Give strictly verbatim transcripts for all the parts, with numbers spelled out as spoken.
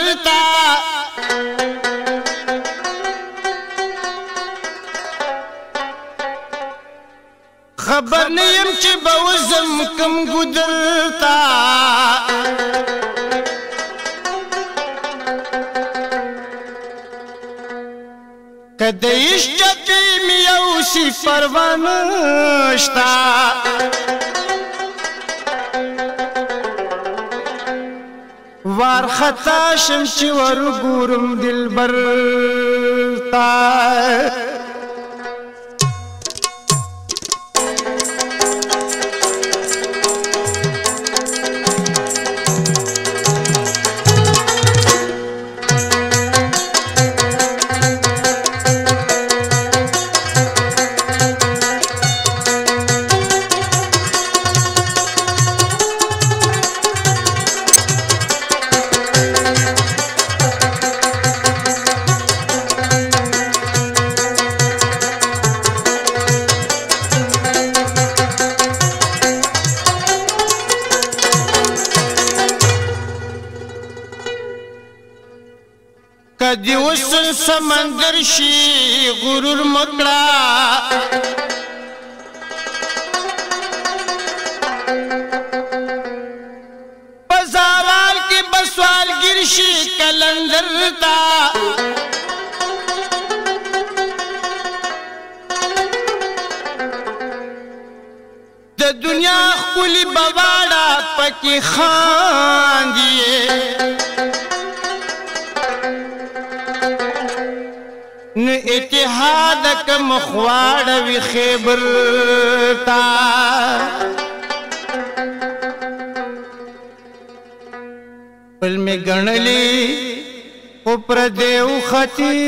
تا خبر نیم چې بوزم کم ګدر تا کده اشتقی میوسی پروانشتا وار خطا شمچی ور گورم دلبر تا کدی وسن سمندر شي غرور مکړه بزوال کې بسوال ګر شي کلندر تا د دنیا خپل بواړه پکې خاندي نو اتحاد کم خواړ وی خیبر تا پل می غنلی او پر دیو ختی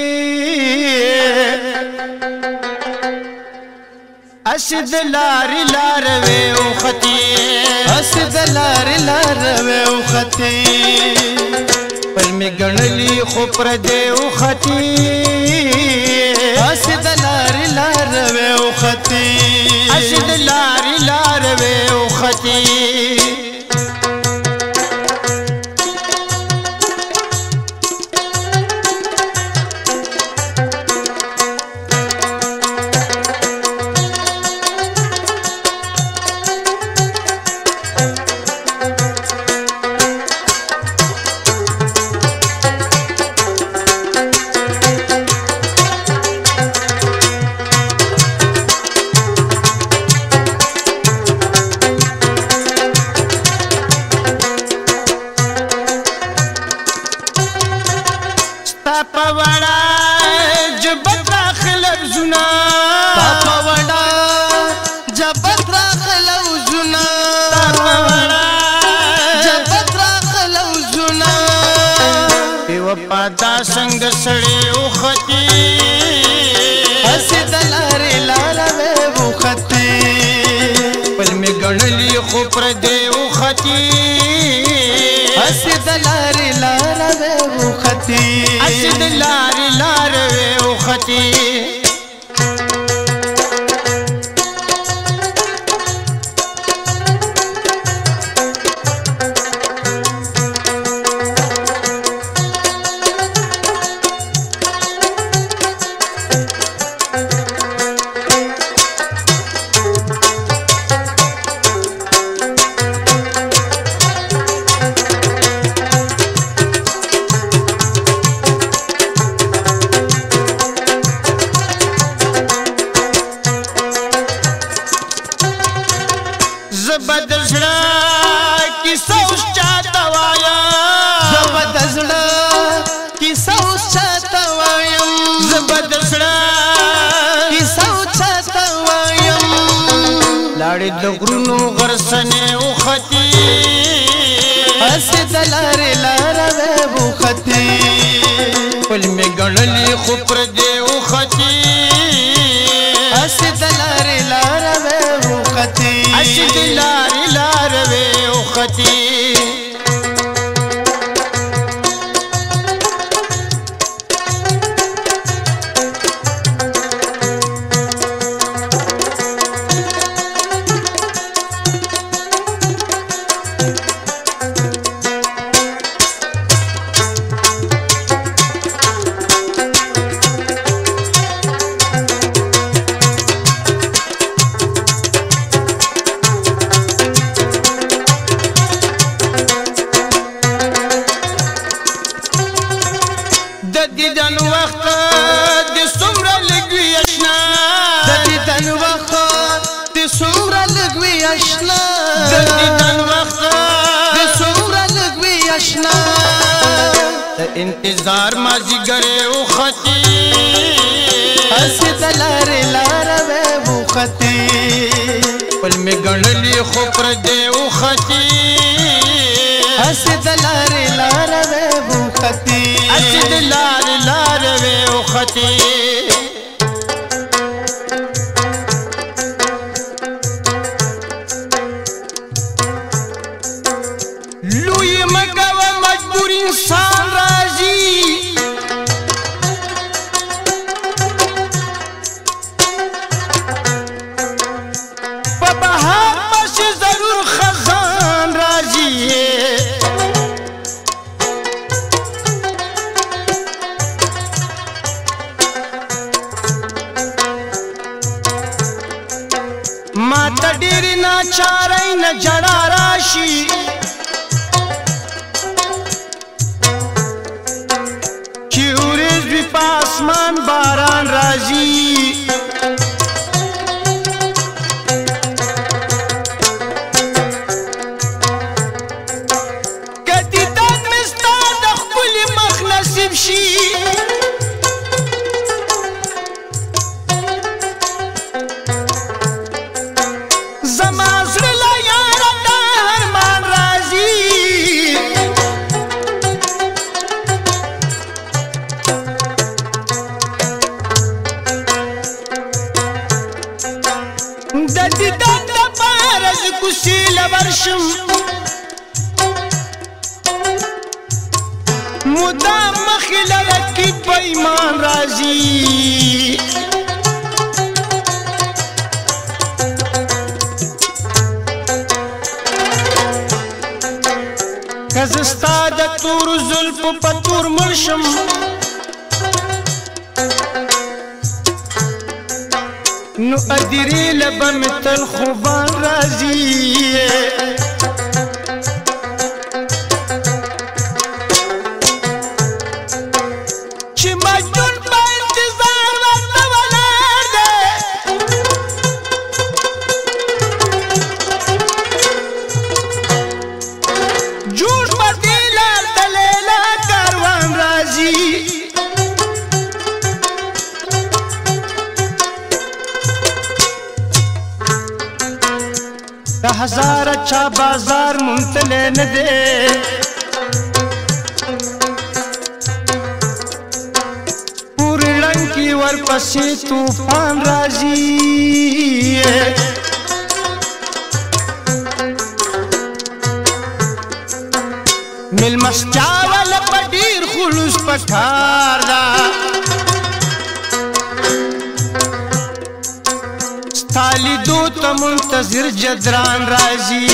اسد لاری لار وی او ختی اسد لاری لار وی او ختی پل می غنلی خو پر دیو ختی اسد لاری لار وی او ختی اسد لاری لار وی او ختی پاپا وڑا جبت راخلب زنا پاپا وڑا جبت راخلب زنا پاپا وڑا جبت راخلب زنا پیو پادا سنگ سڑے اختی اسی دلاری لالوے اختی پل میں گنلی خوپر دے اختی اسی دلاری لالوے اختی اسد لاری لار وی اختی زبد زړه کیسه اوس چاته وایم زبد زړه کیسه اوس چاته وایم زبد زړه کیسه اوس چاته وایم لاړې د غرونو غرسنې وختي اسد لارې لاره وې وختي پل مې ګڼلې خو پر دې وختي اسد لارې لاره وې وختي اسد لارې لاره وې وختي دیدن وخت د څومره لږ وي اشنا د دیدن وخت د څومره لږ وي اشنا د دیدن وخت د څومره لږ وي اشنا د انتظار مازیګر وختي اسې د لارې لاره وې وختي پل مې ګڼلې خو پردې وختي اسې د لارې لاره وې وختي اسې د لارې لاره وې وختي لوی مګوه مجبور انسان راځي په بهار پسې ضرور خزان راځي ما ته ډېرې ناچارۍ نه جړا راشي چې ورېځ وي په اسمان باران راځي که دیدن مې ستا د ښکلي مخ نصیب شي زما زړه له یاره دا ارمان راځي د دیدن دپاره زه کوڅې له ورشم مدام مخې له رقیب په ایمان راځي که زه ستا د تورو زلفو په تور مړ شم نو ادیرې له به مې تل خوبان راځي چې مجنون په انتظار ورته ولاړ دی جوړ په دې لار د لیلا کاروان راځي د هزاره چا بازار مونتلی نه دی پورې ړنګ کې ورپسې طوفان راځي مېلمستیا والا په ډېر خلوص پکار ده ستا لیدو ته منتظر جدران راځي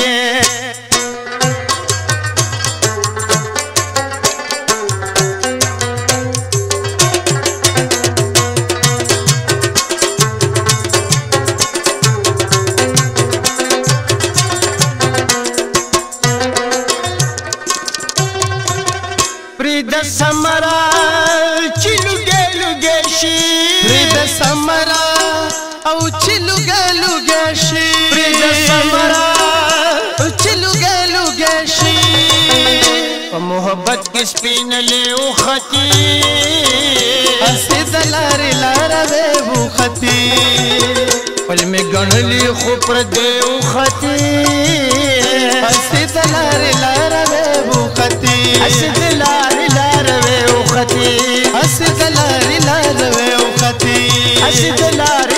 پرېږده سمره چې لوګې لوګې شي پرېږده سمره او چې لوګې لوګې شي پرېږده سمره او چې لوګې لوګې شي په محبت کې سپینلې وختي اسې د لارې لاره وې وختي پل مې ګڼلې خو پردې وختي اسې د لارې لاره وې وختي اسې د لارې لاره وې وختي اسې د لارې لاره وې وختي اسې د لارې